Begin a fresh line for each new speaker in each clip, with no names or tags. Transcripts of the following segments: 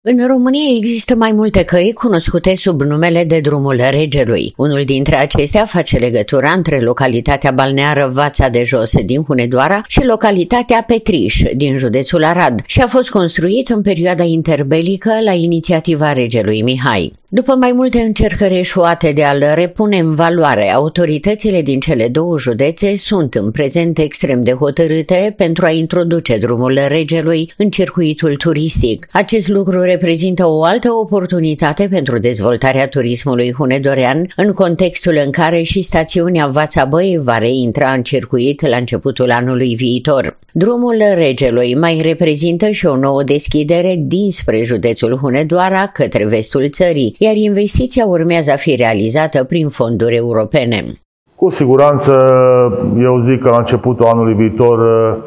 În România există mai multe căi cunoscute sub numele de Drumul Regelui. Unul dintre acestea face legătura între localitatea balneară Vața de Jos din Hunedoara și localitatea Petriș din județul Arad și a fost construit în perioada interbelică la inițiativa regelui Mihai. După mai multe încercări eșuate de a-l repune în valoare, autoritățile din cele două județe sunt în prezent extrem de hotărâte pentru a introduce Drumul Regelui în circuitul turistic. Acest lucru reprezintă o altă oportunitate pentru dezvoltarea turismului hunedorean, în contextul în care și stațiunea Vața Băi va reintra în circuit la începutul anului viitor. Drumul Regelui mai reprezintă și o nouă deschidere dinspre județul Hunedoara către vestul țării, iar investiția urmează a fi realizată prin fonduri europene.
Cu siguranță, eu zic că la începutul anului viitor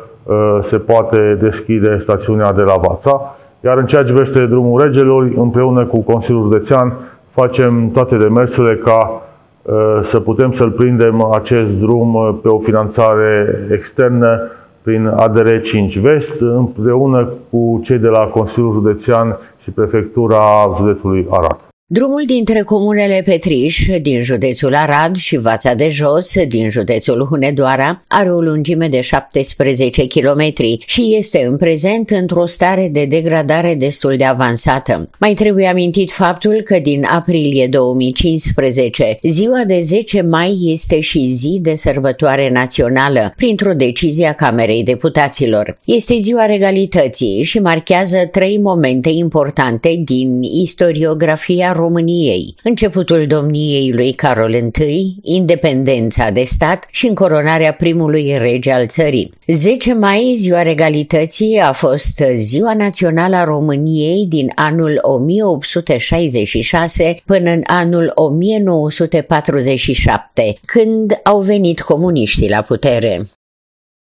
se poate deschide stațiunea de la Vața, iar în ceea ce privește Drumul Regelui, împreună cu Consiliul Județean, facem toate demersurile ca să putem să-l prindem acest drum pe o finanțare externă prin ADR 5 Vest, împreună cu cei de la Consiliul Județean și Prefectura Județului Arad.
Drumul dintre comunele Petriș din județul Arad și Vața de Jos din județul Hunedoara are o lungime de 17 km și este în prezent într-o stare de degradare destul de avansată. Mai trebuie amintit faptul că din aprilie 2015, ziua de 10 mai este și zi de sărbătoare națională, printr-o decizie a Camerei Deputaților. Este ziua regalității și marchează 3 momente importante din istoriografia României: începutul domniei lui Carol I, independența de stat și încoronarea primului rege al țării. 10 mai, ziua regalității, a fost ziua națională a României din anul 1866 până în anul 1947, când au venit comuniștii la putere.